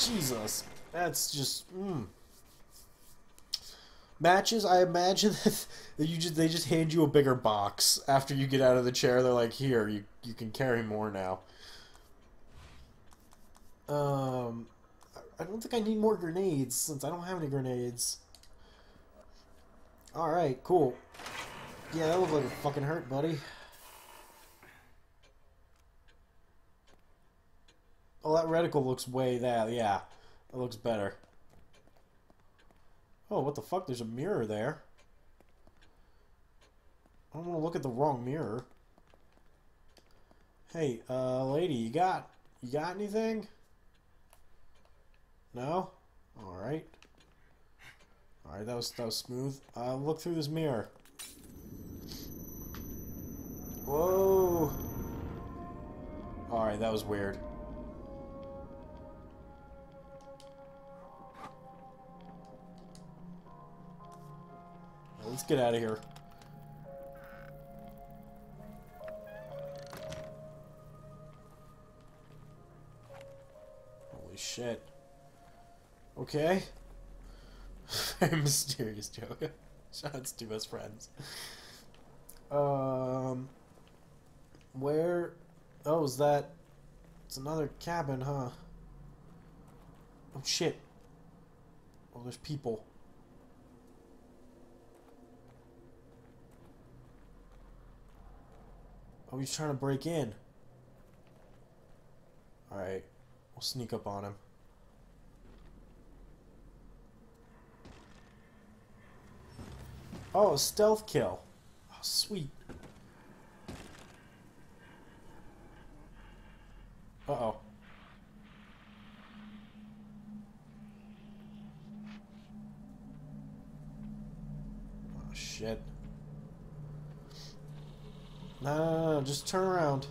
Jesus. That's just... Matches, I imagine that they just hand you a bigger box after you get out of the chair. They're like, here, you can carry more now. I don't think I need more grenades since I don't have any grenades. Alright, cool. Yeah, that looked like it fucking hurt, buddy. Oh, that reticle looks yeah. That looks better. Oh, what the fuck? There's a mirror there. I don't want to look at the wrong mirror. Hey, lady, you got anything? No? Alright. Alright, that was smooth. Look through this mirror. Whoa! Alright, that was weird. Let's get out of here. Holy shit. Okay. Very mysterious joke. Shoutouts to best friends. Where? Oh, is that? It's another cabin, huh? Oh shit. Oh, there's people. Oh, he's trying to break in. Alright. We'll sneak up on him. Oh, a stealth kill. Oh, sweet. Uh-oh. Oh, shit. No, just turn around.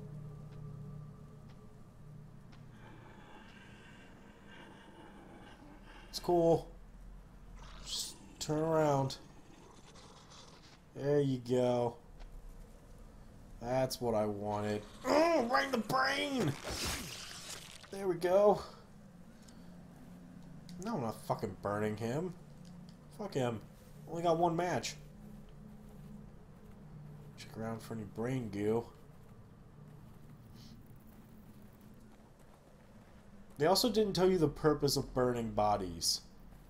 It's cool. Just turn around. There you go. That's what I wanted. Oh, right in the brain! There we go. No, I'm not fucking burning him. Fuck him. Only got one match. Check around for any brain goo. They also didn't tell you the purpose of burning bodies.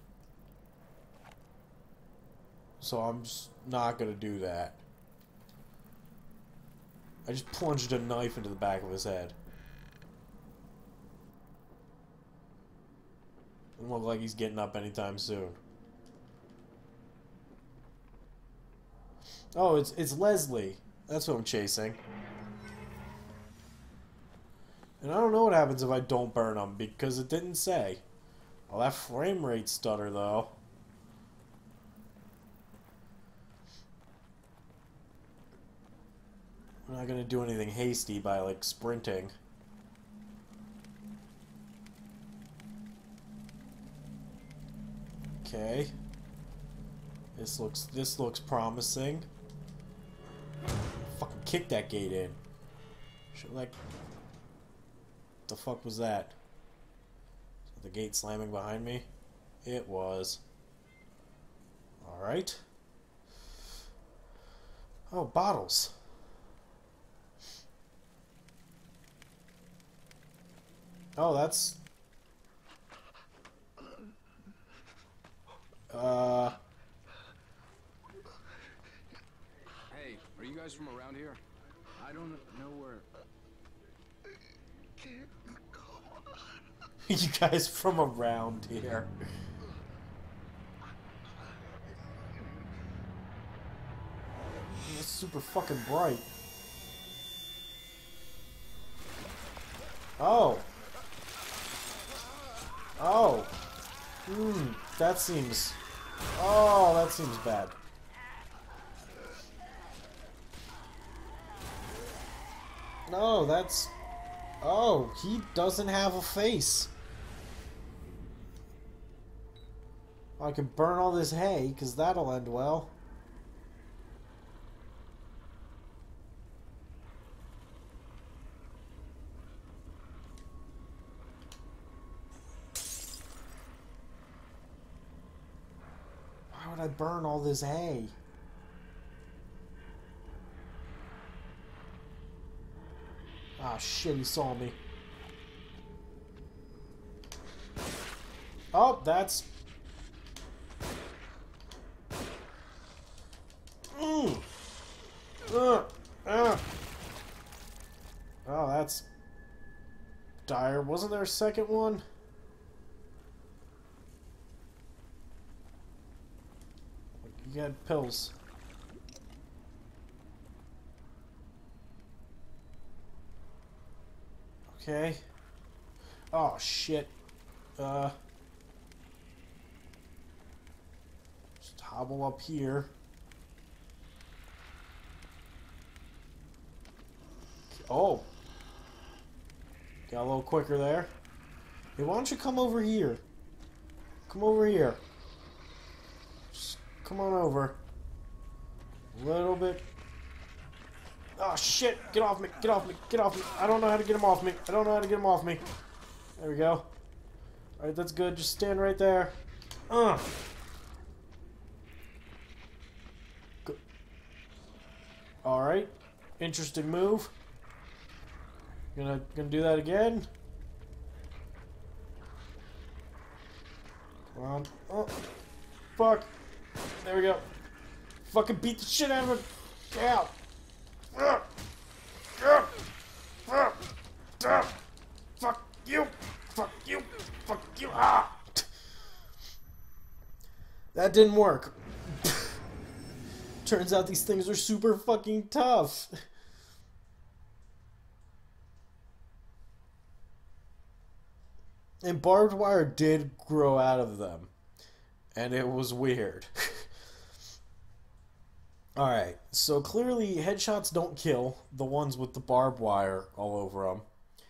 So I'm just not gonna do that. I just plunged a knife into the back of his head. Doesn't look like he's getting up anytime soon. Oh, it's Leslie. That's what I'm chasing. And I don't know what happens if I don't burn him, because it didn't say. Oh, that frame rate stutter, though. I'm not gonna do anything hasty by, like, sprinting. Okay. This looks promising. Fucking kick that gate in. Should like... What the fuck was that? Was the gate slamming behind me? It was. Alright. Oh, bottles. Oh, that's... Hey, are you guys from around here? I don't know where... You guys from around here. It's super fucking bright. Oh. Oh. That seems... Oh, that seems bad. No, that's... Oh, he doesn't have a face. I can burn all this hay, because that'll end well. did I burn all this hay? Ah, shit, he saw me. Oh, that's... Oh, that's... dire. Wasn't there a second one? You had pills. Okay. Oh, shit. Just hobble up here. Oh. Got a little quicker there. Hey, why don't you come over here? Come over here. Just come on over. A little bit. Oh, shit. Get off me. Get off me. Get off me. I don't know how to get him off me. I don't know how to get him off me. There we go. Alright, that's good. Just stand right there. Alright. Interesting move. Gonna do that again. Come on. Oh. Fuck. There we go. Fucking beat the shit out of him. Get out. Fuck you. Fuck you. Fuck you. Ah. That didn't work. Turns out these things are super fucking tough. And barbed wire did grow out of them. And it was weird. Alright, so clearly headshots don't kill. The ones with the barbed wire all over them.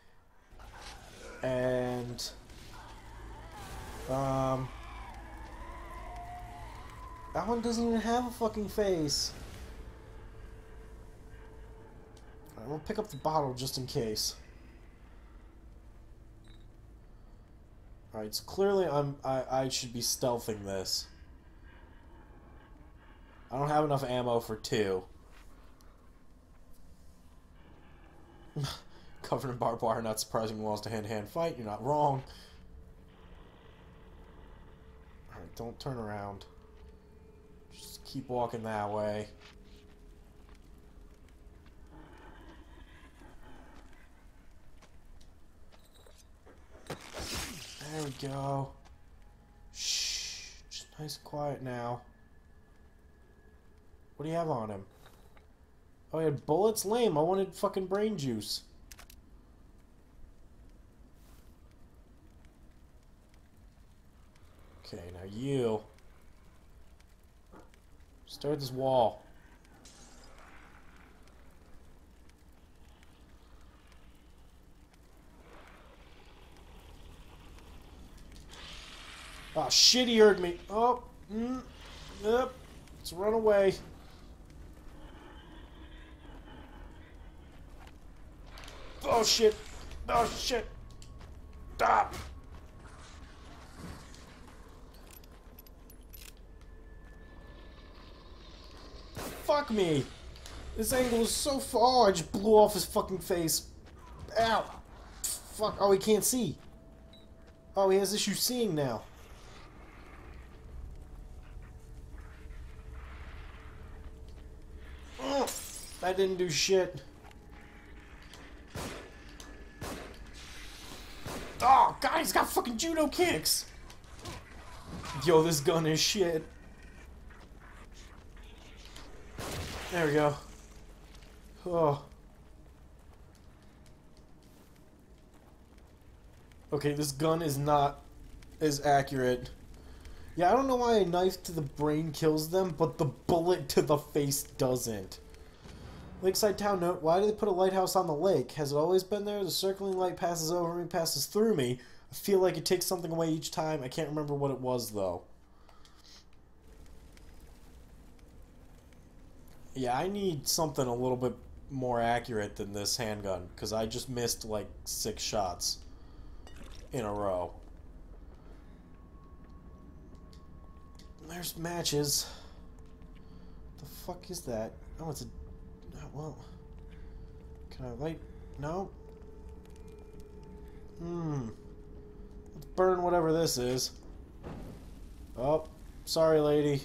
And... that one doesn't even have a fucking face. I'm gonna pick up the bottle just in case. Alright, so clearly I should be stealthing this. I don't have enough ammo for 2. Covered in barbed wire, not surprising, lost a hand-to-hand fight. You're not wrong. Alright, don't turn around. Just keep walking that way. There we go. Shh. Just nice and quiet now. What do you have on him? Oh, he had bullets? Lame. I wanted fucking brain juice. Okay, now you. Stare at this wall. Oh, shit, he heard me. Oh, yep. Let's run away. Oh, shit. Oh, shit. Stop. Fuck me. This angle is so far. I just blew off his fucking face. Ow. Fuck. Oh, he can't see. Oh, he has issues seeing now. That didn't do shit. Oh, God, he's got fucking judo kicks. Yo, this gun is shit. There we go. Oh. Okay, this gun is not as accurate. Yeah, I don't know why a knife to the brain kills them, but the bullet to the face doesn't. Lakeside Town note, why did they put a lighthouse on the lake? Has it always been there? The circling light passes over me, passes through me. I feel like it takes something away each time. I can't remember what it was, though. Yeah, I need something a little bit more accurate than this handgun, because I just missed, like, 6 shots in a row. There's matches. The fuck is that? Oh, it's a... well... Can I light... no? Let's burn whatever this is. Oh, sorry, lady.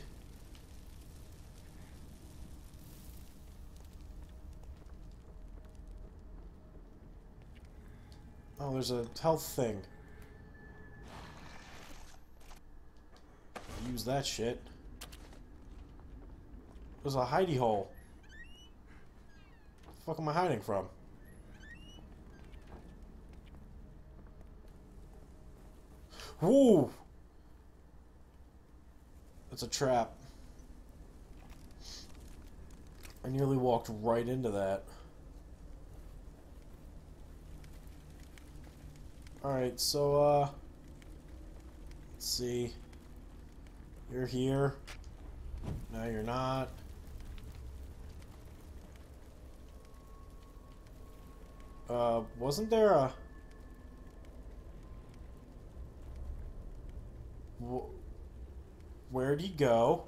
Oh, there's a health thing. Use that shit. There's a hidey hole. The fuck am I hiding from? Woo! That's a trap. I nearly walked right into that. Alright, so, let's see. You're here. No, you're not. Wasn't there a... Where'd he go?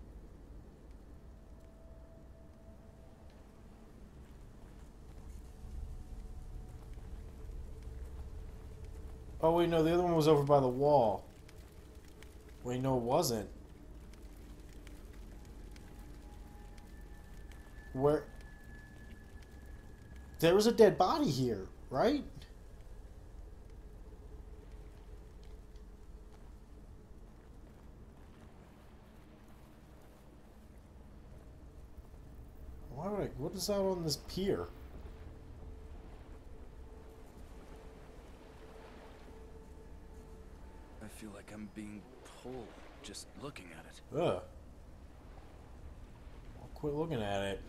Oh, wait, no, the other one was over by the wall. Wait, no, it wasn't. Where... There was a dead body here, right? Why would I... What is out on this pier? I feel like I'm being pulled just looking at it. Ugh. I'll quit looking at it.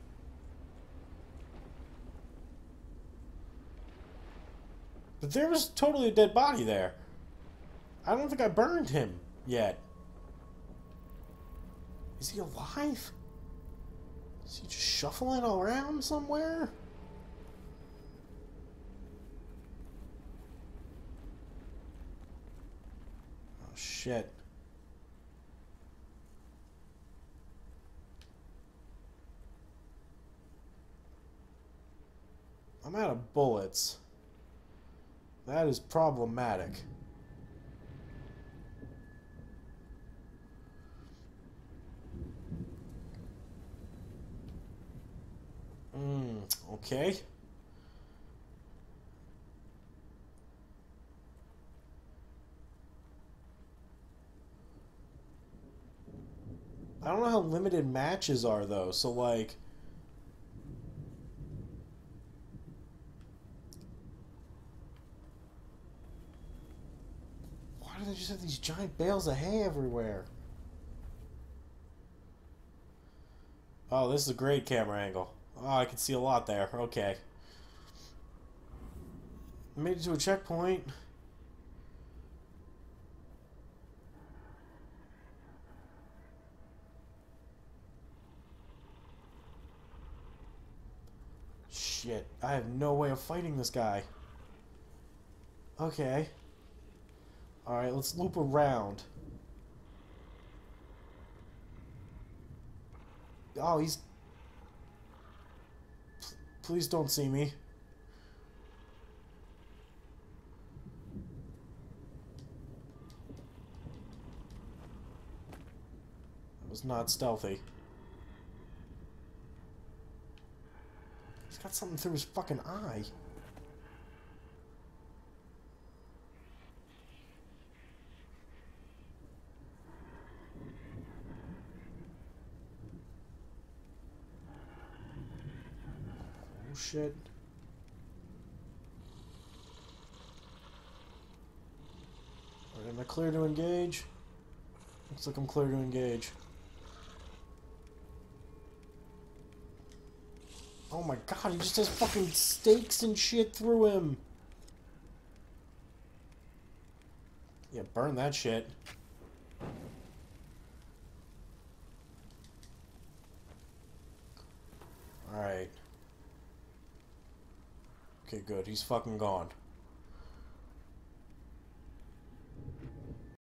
But there was totally a dead body there. I don't think I burned him yet. Is he alive? Is he just shuffling around somewhere? Oh, shit. I'm out of bullets. That is problematic. Okay. I don't know how limited matches are, though, so, like... Why do they just have these giant bales of hay everywhere? Oh, this is a great camera angle. Oh, I can see a lot there. Okay. Made it to a checkpoint. Shit. I have no way of fighting this guy. Okay. Alright, let's loop around. Oh, he's... Please don't see me. That was not stealthy. He's got something through his fucking eye. Oh shit. Alright, am I clear to engage? Looks like I'm clear to engage. Oh my god, he just has fucking stakes and shit through him. Yeah, burn that shit. Alright. Okay, good. He's fucking gone.